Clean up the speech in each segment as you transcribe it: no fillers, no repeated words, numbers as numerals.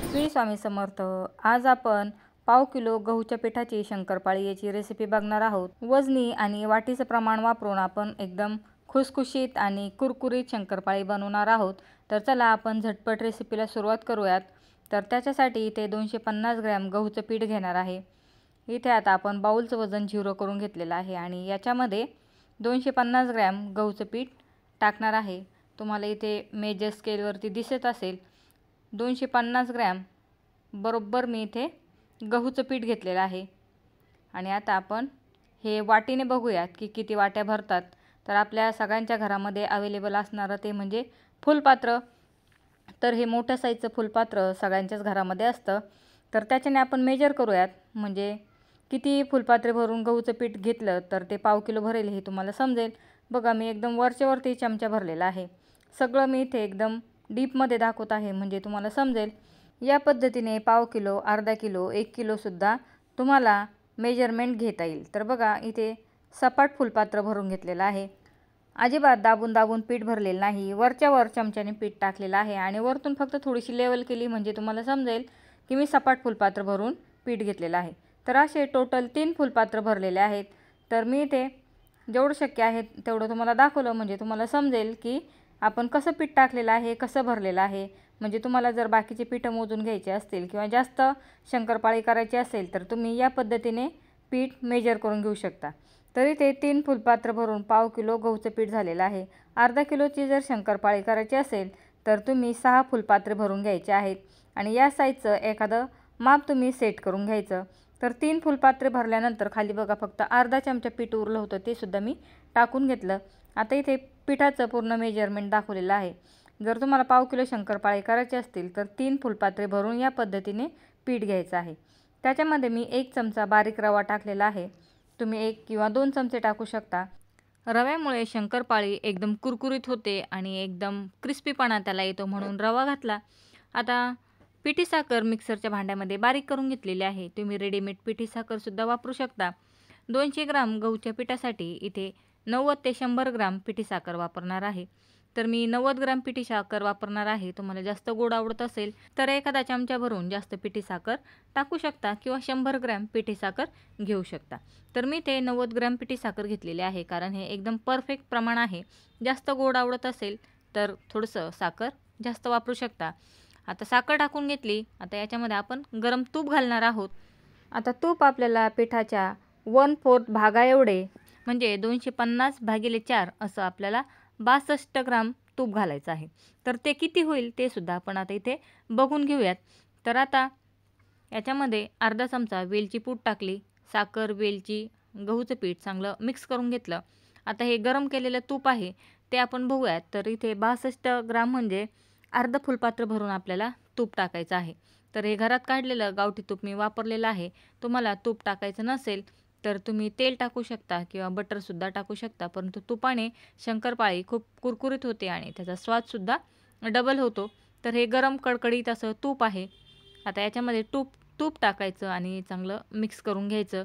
श्री स्वामी समर्थ। आज आपण पाव किलो गहूच्या पिठाची शंकरपाळी याची रेसिपी बघणार आहोत। वजनी आणि वाटीचं प्रमाण वापरून आपण एकदम खुसखुशीत आणि कुरकुरीत शंकरपाळी बनवणार आहोत। तर चला आपण झटपट रेसिपीला सुरुवात करूयात। तर त्याच्यासाठी इथे 250 ग्रॅम गहूचं पीठ घेणार आहे। इथे आता आपण बाउलचं वजन 0 करून घेतलेलं आहे आणि याच्यामध्ये 250 ग्रॅम गहूचं पीठ टाकणार आहे। तुम्हाला इथे मेजर स्केलवरती दिसत असेल 250 ग्रॅम बरोबर मी इथे गहूचं पीठ घेतलेलं आहे। आणि आता आपण हे वाटीने बघूयात की किती वाट्या भरतात। तर आपल्या सगळ्यांच्या घरामध्ये अवेलेबल असणारं ते म्हणजे फुलपात्र। तर हे मोठ्या साईजचं फुलपात्र सगळ्यांच्याच घरामध्ये असतं। तर त्याच्याने आपण मेजर करूयात, म्हणजे किती फुलपात्रे भरून गहूचं पीठ घेतलं तर ते पाव किलो भरेल हे तुम्हाला समजेल। बघा मी एकदम वरच्या चमचा भरलेला आहे। सगळं मी इथे एकदम डीपमध्ये दाखवत आहे म्हणजे तुम्हाला समजेल। या पद्धतीने पाव किलो, अर्धा किलो, 1 किलोसुद्धा तुम्हाला मेजरमेंट घेता येईल। तर बघा इथे सपाट फुलपात्र भरून घेतलेलं आहे। अजिबात दाबून दाबून पीठ भरलेलं नाही, वरच्या चमच्याने पीठ टाकलेलं आहे आणि वरतून फक्त थोडीशी लेवल केली म्हणजे तुम्हाला समजेल की मी सपाट फुलपात्र भरून पीठ घेतलेलं आहे। तर असे टोटल 3 फुलपात्र भरलेले आहेत। तर मी इथे जेवढं शक्य आहे तेवढं तुम्हाला दाखवलं म्हणजे तुम्हाला समजेल की आपण कसं पीठ टाकलेलं आहे, कसं भरलेलं आहे। म्हणजे तुम्हाला जर बाकीचे पीठं मोजून घ्यायचे असतील किंवा जास्त शंकरपाळी करायची असेल तर तुम्ही या पद्धतीने पीठ मेजर करून घेऊ शकता। तरी ते 3 फुलपात्र भरून पाव किलो गहूचं पीठ झालेलं आहे। अर्धा किलोची जर शंकरपाळी करायची असेल तर तुम्ही 6 फुलपात्रे भरून घ्यायचे आहेत आणि या साईजचं एखादं माप तुम्ही सेट करून घ्यायचं। तर 3 फुलपात्रे भरल्यानंतर खाली बघा फक्त अर्धा चमचा पीठ उरलं होतं, ते सुद्धा मी टाकून घेतलं। आता इथे पिठाचं पूर्ण मेजरमेंट दाखवलेलं आहे। जर तुम्हाला पाव किलो शंकरपाळी करायची असतील तर 3 फुलपात्रे भरून या पद्धतीने पीठ घ्यायचं आहे। त्याच्यामध्ये मी 1 चमचा बारीक रवा टाकलेला आहे। तुम्ही 1 किंवा 2 चमचे टाकू शकता। रव्यामुळे शंकरपाळी एकदम कुरकुरीत होते आणि एकदम क्रिस्पीपणा त्याला येतो म्हणून रवा घातला। आता पिठी साखर मिक्सरच्या भांड्यामध्ये बारीक करून घेतलेली आहे। तुम्ही रेडीमेड पिठी साखरसुद्धा वापरू शकता। 200 ग्राम गहूच्या पिठासाठी इथे 90 ते 100 ग्राम पिठी साखर वापरणार आहे। तर मी 90 ग्राम पिठी साखर वापरणार आहे। तुम्हाला जास्त गोड आवडत असेल तर एखादा चमचा भरून जास्त पिठी साखर टाकू शकता किंवा 100 ग्रॅम पिठी साखर घेऊ शकता। तर मी ते 90 ग्रॅम पिठी साखर घेतलेली आहे कारण हे एकदम परफेक्ट प्रमाण आहे। जास्त गोड आवडत असेल तर थोडंसं साखर जास्त वापरू शकता। आता साखर टाकून घेतली। आता याच्यामध्ये आपण गरम तूप घालणार आहोत। आता तूप आपल्याला पिठाच्या 1/4 भागा एवढे म्हणजे 250/4 असं आपल्याला 62 ग्राम तूप घालायचं आहे। तर ते किती होईल ते सुद्धा आपण आता इथे बघून घेऊयात। तर आता याच्यामध्ये अर्धा चमचा वेलची पूड टाकली, साखर, वेलची, गहूचं पीठ चांगलं मिक्स करून घेतलं। आता हे गरम केलेलं तूप आहे ते आपण बघूयात। तर इथे 62 ग्राम म्हणजे अर्ध फुलपात्र भरून आपल्याला तूप टाकायचं आहे। तर हे घरात काढलेलं गावठी तूप मी वापरलेलं आहे। तुम्हाला तूप टाकायचं नसेल तर तुम्ही तेल टाकू शकता किंवा बटरसुद्धा टाकू शकता, परंतु तुपाने शंकरपाळी खूप कुरकुरीत होते आणि त्याचा स्वादसुद्धा डबल होतो। तर हे गरम कडकडीत असं तूप आहे। आता याच्यामध्ये तूप टाकायचं आणि चांगलं मिक्स करून घ्यायचं।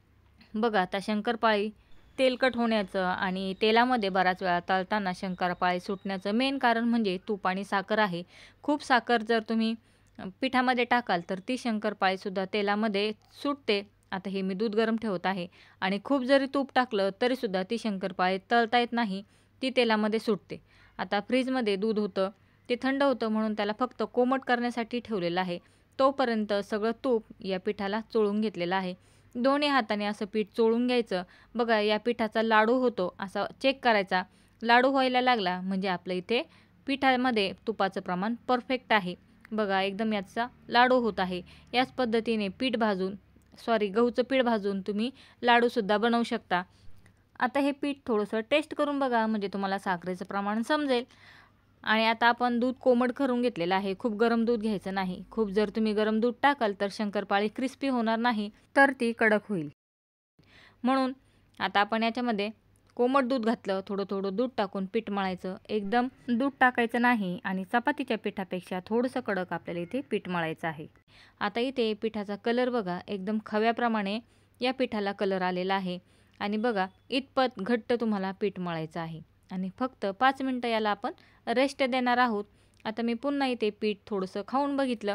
बघा आता शंकरपाळी तेलकट होण्याचं आणि तेलामध्ये बराच वेळा तळताना शंकरपाळी सुटण्याचं मेन कारण म्हणजे तूप आणि साखर आहे। खूप साखर जर तुम्ही पिठामध्ये टाकाल तर ती शंकरपाळीसुद्धा तेलामध्ये सुटते। आता हे मी दूध गरम ठेवत आहे आणि खूप जरी तूप टाकलं तरीसुद्धा ती शंकरपाळी तळता येत नाही, ती तेलामध्ये सुटते। आता फ्रीजमध्ये दूध होतं, ते थंड होतं म्हणून त्याला फक्त कोमट करण्यासाठी ठेवलेलं आहे। तोपर्यंत सगळं तूप या पिठाला चोळून घेतलेलं आहे। दोन्ही हाताने असं पीठ चोळून घ्यायचं। बघा या पिठाचा लाडू होतो असा चेक करायचा। लाडू व्हायला लागला म्हणजे आपलं इथे पिठामध्ये तुपाचं प्रमाण परफेक्ट आहे। बघा एकदम याचा लाडू होत आहे। याच पद्धतीने गहूचं पीठ भाजून तुम्ही लाडूसुद्धा बनवू शकता। आता हे पीठ थोडंसं टेस्ट करून बघा म्हणजे तुम्हाला साखरेचं प्रमाण समजेल। आणि आता आपण दूध कोमट करून घेतलेलं आहे। खूप गरम दूध घ्यायचं नाही। खूप जर तुम्ही गरम दूध टाकाल तर शंकरपाळी क्रिस्पी होणार नाही, तर ती कडक होईल। म्हणून आता आपण याच्यामध्ये कोमट दूध घातलं, थोडं दूध टाकून पीठ मळायचं। एकदम दूध टाकायचं नाही आणि चपातीच्या पिठापेक्षा थोडंसं कडक आपल्याला इथे पीठ मळायचं आहे। आता इथे पिठाचा कलर बघा एकदम खव्याप्रमाणे या पिठाला कलर आलेला आहे आणि बघा इतपत घट्ट तुम्हाला पीठ मळायचं आहे आणि फक्त 5 मिनिटं याला आपण रेस्ट देणार आहोत। आता मी पुन्हा इथे पीठ थोडंसं खाऊन बघितलं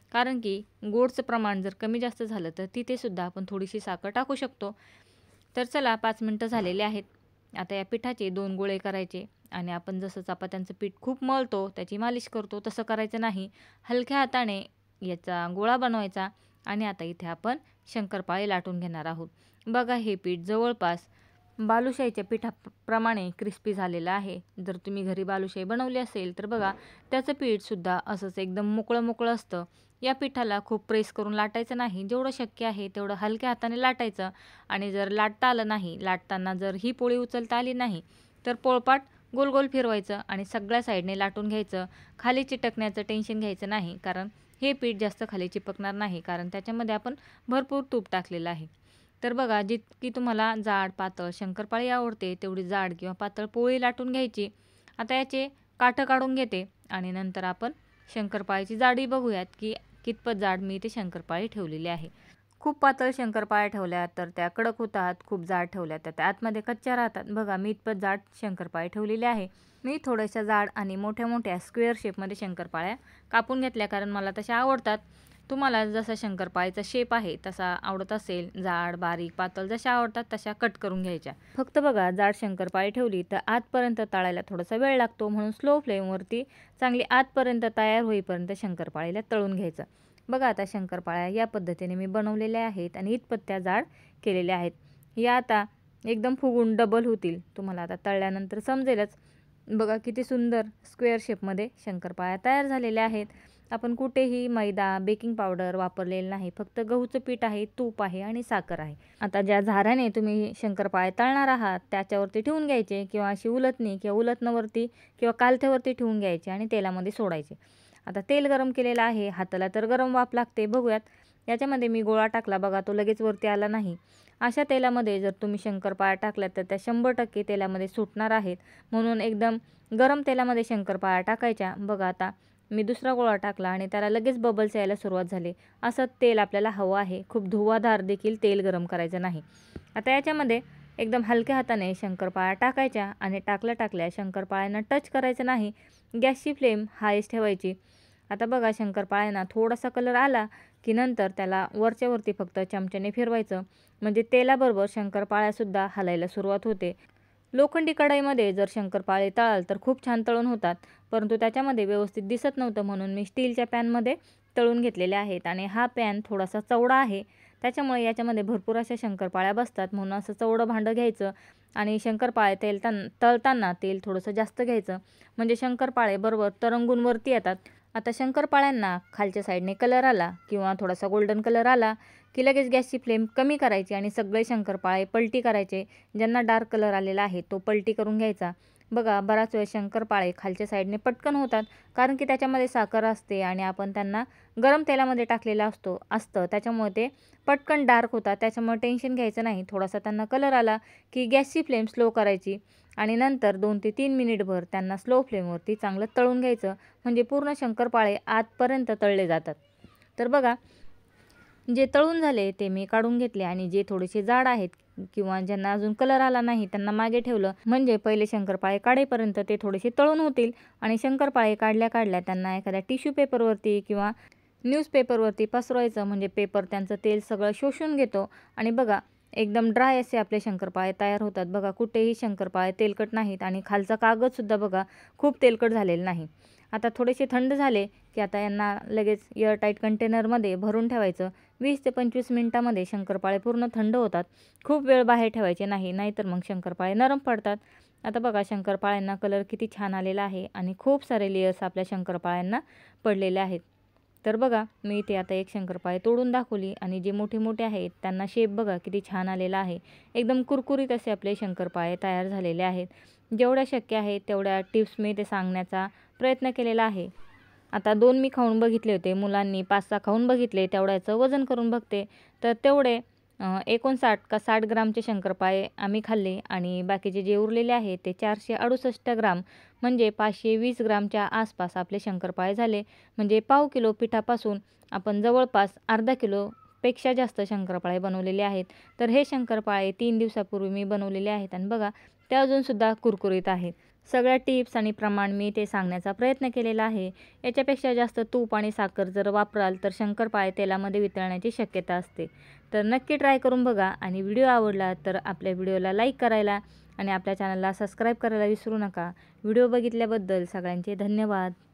कारण की गोडचं प्रमाण जर कमी जास्त झालं तर तिथेसुद्धा आपण थोडीशी साखर टाकू शकतो. तर चला 5 मिनटं झालेले आहेत. आता या पिठाचे 2 गोळे करायचे आणि आपण जसं चपात्यांचं पीठ खूप मळतो, त्याची मालिश करतो तसं करायचं नाही. हलक्या हाताने याचा गोळा बनवायचा आणि आता इथे आपण शंकरपाळे लाटून घेणार आहोत. बघा हे पीठ जवळपास बालुशाहीच्या पिठाप्रमाणे क्रिस्पी झालेलं आहे. जर तुम्ही घरी बालुशाही बनवली असेल तर बघा त्याचं पीठसुद्धा असंच एकदम मोकळं असतं. या पिठाला खूप प्रेस करून लाटायचं नाही. जेवढं शक्य आहे तेवढं हलक्या हाताने लाटायचं आणि जर लाटता आलं नाही, लाटताना जर ही पोळी उचलता आली नाही, तर पोळपाट गोल फिरवायचं आणि सगळ्या साईडने लाटून घ्यायचं. खाली चिटकण्याचं टेन्शन घ्यायचं नाही, कारण हे पीठ जास्त खाली चिपकणार नाही, कारण त्याच्यामध्ये आपण भरपूर तूप टाकलेलं आहे. तर बघा जितकी तुम्हाला जाड पातळ शंकरपाळी आवडते तेवढी जाड किंवा पातळ पोळी लाटून घ्यायची. आता याचे काठं काढून घेते आणि नंतर आपण शंकरपाळीची जाडी बघूयात की कितपत जाड मी इथे शंकरपाळी ठेवलेली आहे. खूप पातळ शंकरपाळ्या ठेवल्या तर त्या कडक होतात, खूप जाड ठेवल्या तर त्या आतमध्ये कच्च्या राहतात. बघा मी इतपत जाड शंकरपाळी ठेवलेली आहे. मी थोड्याशा जाड आणि मोठ्या स्क्वेअर शेपमध्ये शंकरपाळ्या कापून घेतल्या, कारण मला तशा आवडतात. तुम्हाला जसा शंकरपाळीचा शेप आहे तसा आवडत असेल, जाड, बारीक, पातळ जशा आवडतात तशा कट करून घ्यायच्या. फक्त बघा जाड शंकरपाळी ठेवली तर आतपर्यंत तळायला थोडासा वेळ लागतो, म्हणून स्लो फ्लेमवरती चांगली आतपर्यंत तयार होईपर्यंत शंकरपाळीला तळून घ्यायचं. बघा आता शंकरपाळ्या या पद्धतीने मी बनवलेल्या आहेत आणि इतपत त्या जाड केलेल्या आहेत. या आता एकदम फुगून डबल होतील. तुम्हाला आता तळल्यानंतर समजेलच. बघा किती सुंदर स्क्वेअर शेपमध्ये शंकरपाळ्या तयार झालेल्या आहेत. आपण कुठेही मैदा, बेकिंग पावडर वापरलेलं नाही. फक्त गहूचं पीठ आहे, तूप आहे आणि साखर आहे. आता ज्या झाऱ्याने तुम्ही शंकरपाळे तळणार आहात त्याच्यावरती ठेवून घ्यायचे किंवा अशी उलटणी किंवा उलटणंवरती किंवा कालथ्यावरती ठेवून घ्यायचे आणि तेलामध्ये सोडायचे. आता तेल गरम केलेलं आहे. हाताला तर गरम वाफ लागते. बघूयात. याच्यामध्ये मी गोळा टाकला. बघा तो लगेच वरती आला नाही. अशा तेलामध्ये जर तुम्ही शंकरपाळ्या टाकल्यात तर त्या 100% तेलामध्ये सुटणार आहेत. म्हणून एकदम गरम तेलामध्ये शंकरपाळ्या टाकायच्या. बघा आता मी दुसरा गोळा टाकला आणि त्याला लगेच बबल्स यायला सुरुवात झाली. असं तेल आपल्याला हवं आहे. खूप धुवाधार देखील तेल गरम करायचं नाही. आता याच्यामध्ये एकदम हलक्या हाताने शंकरपाळ्या टाकायच्या आणि टाकल्या शंकरपाळ्यांना टच करायचं नाही. गॅसची फ्लेम हायच ठेवायची. आता बघा शंकरपाळ्यांना थोडासा कलर आला की नंतर त्याला वरच्या फक्त चमच्याने फिरवायचं, म्हणजे तेलाबरोबर शंकरपाळ्यासुद्धा हलायला सुरुवात होते. लोखंडी कढईमध्ये जर शंकरपाळे तळाल तर खूप छान तळून होतात, परंतु त्याच्यामध्ये व्यवस्थित दिसत नव्हतं, म्हणून मी स्टीलच्या पॅनमध्ये तळून घेतलेले आहेत. आणि हा पॅन थोडासा चौडा आहे, त्याच्यामुळे याच्यामध्ये भरपूर अशा शंकरपाळ्या बसतात. म्हणून असं चौडं भांडं घ्यायचं आणि शंकरपाळे तळताना तेल थोडंसं जास्त घ्यायचं, म्हणजे शंकरपाळे बरोबर तरंगून वरती येतात. आता शंकरपाळ्यांना खालच्या साईडने कलर आला किंवा थोडासा गोल्डन कलर आला की लगेच गॅसची फ्लेम कमी करायची आणि सगळे शंकरपाळे पलटी करायचे. ज्यांना डार्क कलर आलेला आहे तो पलटी करून घ्यायचा. बघा बराच वेळ शंकरपाळे खालच्या साईडने पटकन होतात, कारण की त्याच्यामध्ये साखर असते आणि आपण त्यांना गरम तेलामध्ये टाकलेलं असतं त्याच्यामुळे ते पटकन डार्क होतात. त्याच्यामुळे टेन्शन घ्यायचं नाही. थोडासा त्यांना कलर आला की गॅसची फ्लेम स्लो करायची आणि नंतर 2 ते 3 मिनिटभर त्यांना स्लो फ्लेमवरती चांगलं तळून घ्यायचं, म्हणजे पूर्ण शंकरपाळे आतपर्यंत तळले जातात. तर बघा जे तळून झाले ते मी काढून घेतले आणि जे थोडेसे जाड आहेत किंवा ज्यांना अजून कलर आला नाही त्यांना मागे ठेवलं, म्हणजे पहिले शंकरपाळे काढेपर्यंत ते थोडेसे तळून होतील. आणि शंकरपाळे काढल्या त्यांना एखाद्या टिश्यू पेपरवरती किंवा न्यूजपेपरवरती पसरवायचं, म्हणजे पेपर त्यांचं तेल सगळं शोषून घेतो. आणि बघा एकदम ड्राय असे आपले शंकरपाळे तयार होतात. बघा कुठेही शंकरपाळे तेलकट नाहीत आणि खालचा कागदसुद्धा बघा खूप तेलकट झालेला नाही. आता थोडेसे थंड झाले की आता यांना लगेच एअरटाईट कंटेनरमध्ये भरून ठेवायचं. 20 ते 25 मिनिटामध्ये शंकरपाळे पूर्ण थंड होतात. खूप वेळ बाहेर ठेवायचे नाही, नाहीतर मग शंकरपाळे नरम पडतात. आता बघा शंकरपाळ्यांना कलर किती छान आलेला आहे आणि खूप सारे लेयर्स आपल्या शंकरपाळ्यांना पडलेले आहेत. तर बघा मी इथे आता एक शंकरपाळे तोडून दाखवली आणि जे मोठे आहेत त्यांना शेप बघा किती छान आलेला आहे. एकदम कुरकुरीत असे आपले शंकरपाळे तयार झालेले आहेत. जेवढ्या शक्य आहे तेवढ्या टिप्स मी ते सांगण्याचा प्रयत्न केलेला आहे. आता 2 मी खाऊन बघितले होते. मुलांनी 5-6 खाऊन बघितले. तेवढ्याचं वजन करून बघते. तर तेवढे 59 का 60 ग्रामचे शंकरपाळे आम्ही खाल्ले आणि बाकीचे जे उरलेले आहेत ते 468 ग्राम, म्हणजे 520 ग्रामच्या आसपास आपले शंकरपाळे झाले. म्हणजे पाव किलो पिठापासून आपण जवळपास अर्धा किलोपेक्षा जास्त शंकरपाळे बनवलेले आहेत. तर हे शंकरपाळे 3 दिवसापूर्वी मी बनवलेले आहेत आणि बघा ते अजूनसुद्धा कुरकुरीत आहेत. सगळ्या टिप्स आणि प्रमाण मी ते सांगण्याचा प्रयत्न केलेला आहे. याच्यापेक्षा जास्त तूप आणि साखर जर वापराल तर शंकरपाळे तेलामध्ये वितळण्याची शक्यता असते. तर नक्की ट्राय करून बघा आणि व्हिडिओ आवडला तर आपल्या व्हिडिओला लाईक करायला आणि आपल्या चॅनलला सबस्क्राईब करायला विसरू नका. व्हिडिओ बघितल्याबद्दल सगळ्यांचे धन्यवाद.